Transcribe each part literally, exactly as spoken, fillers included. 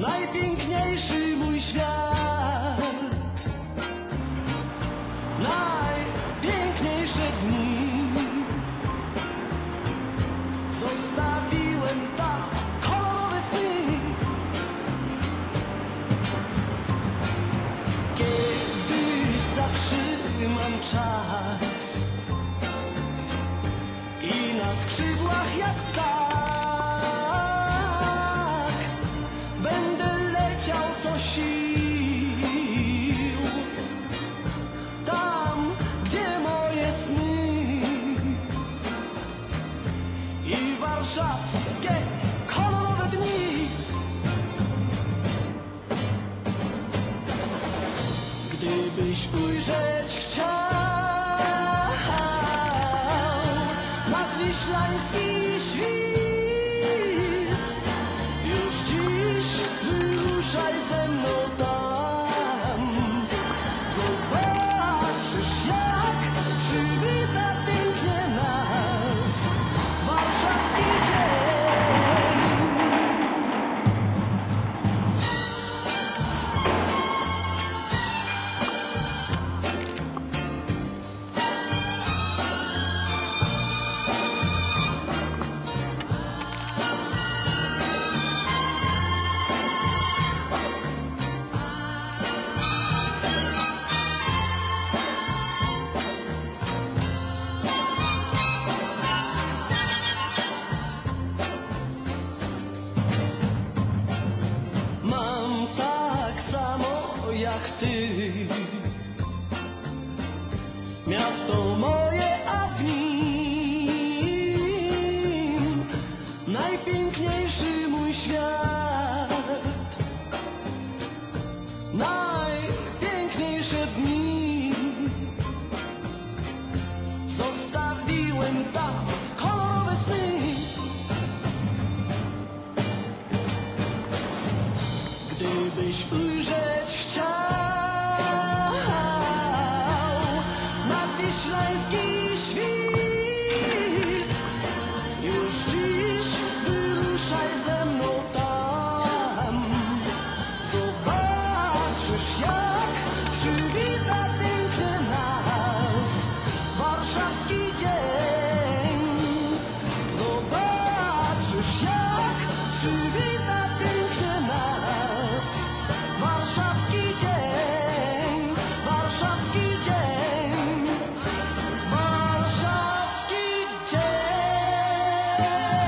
najpiękniejszy mój świat, najpiękniejsze dni zostawiłem tam, kolorowe sny. Kiedy zatrzymam czas i na skrzydłach jak ptak będę leciał co sił tam, gdzie moje sny i warszawskie kolorowe dni. Gdybyś ujrzeć chciał nadwiślański świt, już dziś wyruszaj ze mną tam. Zobaczysz, jak przywita pięknie nas warszawski dzień. Mam tak samo jak ty miasto moje, a w nim najpiękniejszy mój świat, najpiękniejsze dni zostawiłem tam, kolorowe sny. Gdybyś ujrzeć chciał nadwiślański świt, już dziś wyruszaj ze mną tam. Zobaczysz, jak przywita pięknie nas warszawski dzień. Zobaczysz, jak przywita pięknie nas warszawski dzień, warszawski dzień, warszawski dzień.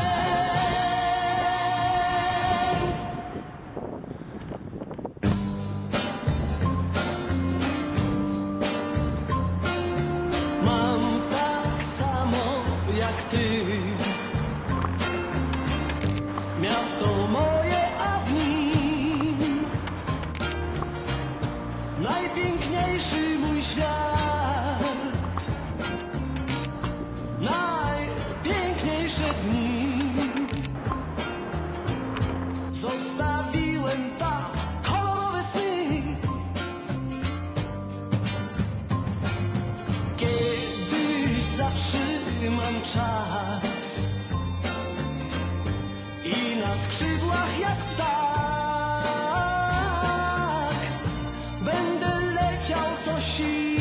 Mam tak samo jak ty miasto moje, a w nim najpiękniejszy mój świat, najpiękniejsze dni zostawiłem tam, kolorowe sny. Kiedy zatrzymam czas i na skrzydłach jak ptak będę leciał co sił